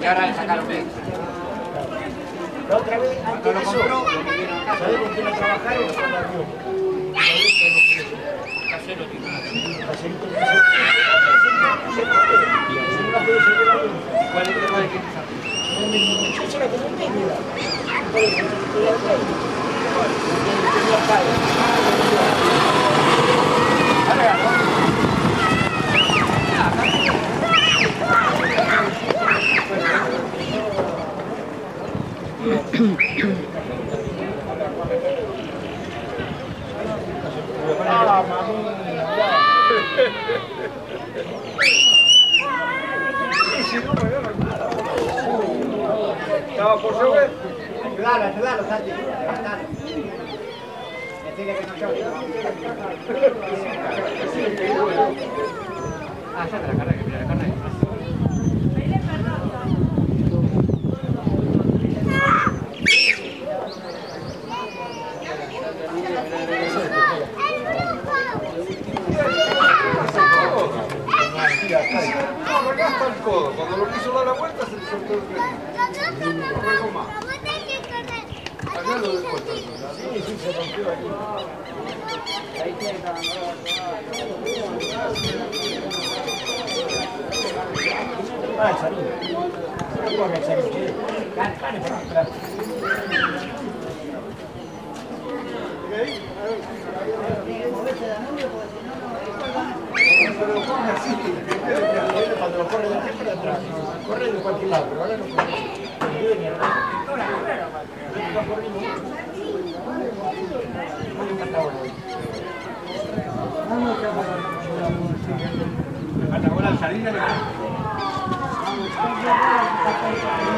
Y ahora le sacaron bien. La otra vez, antes de eso, ¿sabés con quién la trabajaron? Casero, tío. Caserito, ¿Cuál es el tema de quién sabe? yo se la comenté, mira. ¿Estaba por llover? Ayúdalo, Santi. Decirle que no llore. Ah, ya te la carré, que mira la carré. Arrancaste el codo. Cuando lo quiso dar la vuelta se le soltó el freno. Luego más. Acá lo de vuelta. Sí, se rompió aquí. Ah, el Sarín. No corre el Sarín. Gane para atrás. Pero pone así. Cuando lo corre de aquí para atrás. Corre de cualquier lado, pero ahora no corre. Vive ni arranca. Falta bola al salir,